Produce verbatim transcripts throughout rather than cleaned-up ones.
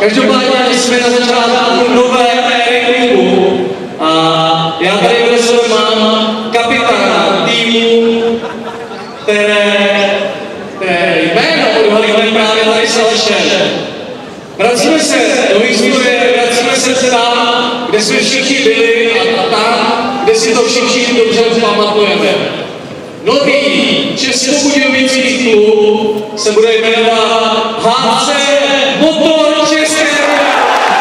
Každopádně jsme na začátku nové éry klubu a já tady ve sobě mám kapitána týmu, které, které jméno odhalíme právě tady s Alešem. Vracíme se do historie, vracíme se tam, kde jsme všichni byli a tam, kde si to všichni dobře pamatujeme. Nový českobudějovický klub se bude jmenovat H C Motor České republiky.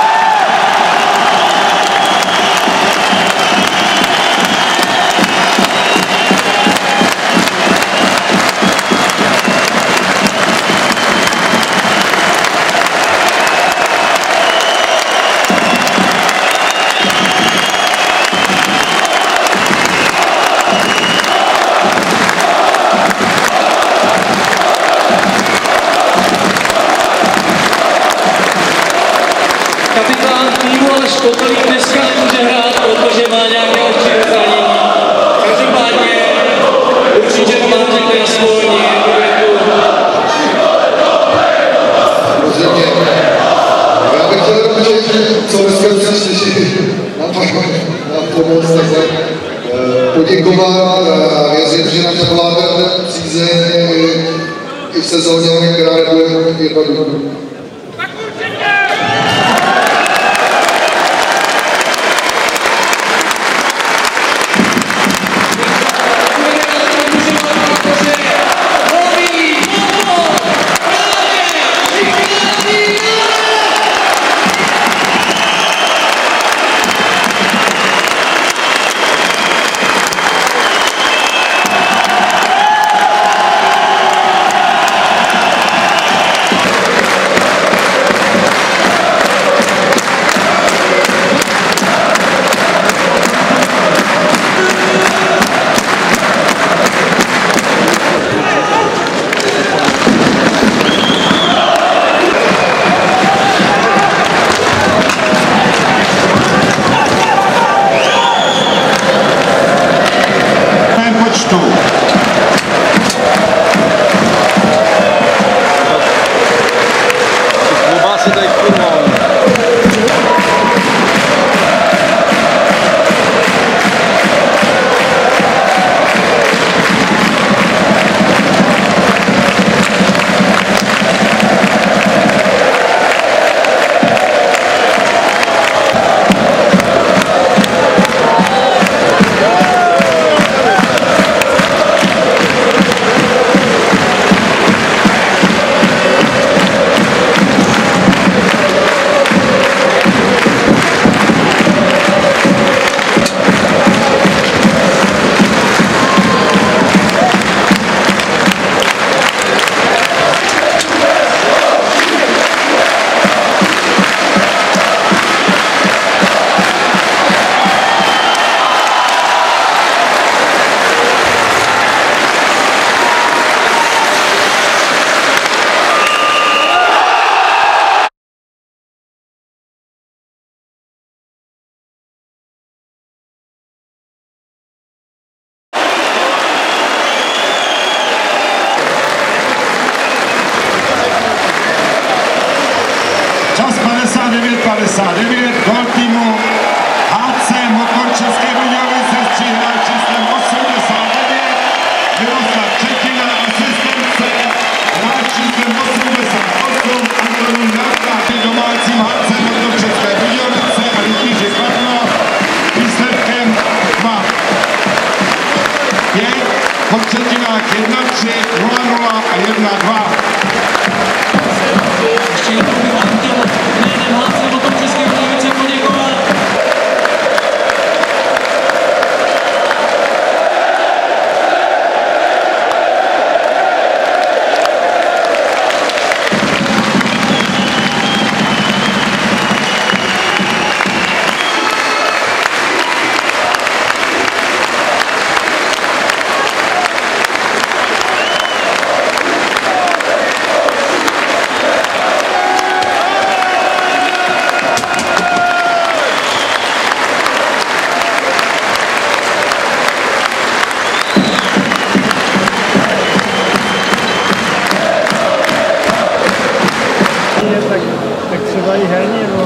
Kapitán týmu Aleš Kotelík dneska nemůže hrát, protože má nějaké očí zranění. Každopádně určitě vám řekne aspoň jednu větu. Rozhodně. Já bych chtěl jenom říct, co dneska musím slyšet na pomoc, takhle poděkovat a věřím, že nám zavoláte přízeň i v sezóně, která nebude jednoduchá. padesát devět, gol týmu H C Motor České Budějovice, stříhal číslem osmdesát devět, Miroslav Četina, asistence, hráč číslem osmdesát osm, Antonín Jarka, domácím H C Motor České Budějovice a Rytíři Kladno, výsledkem dva pět, po třetinách jedna tři, nula nula a jedna dva. Ještě jednou bych vám chtěl jménem H C Motor České Budějovice poděkovat. dělají herně, no.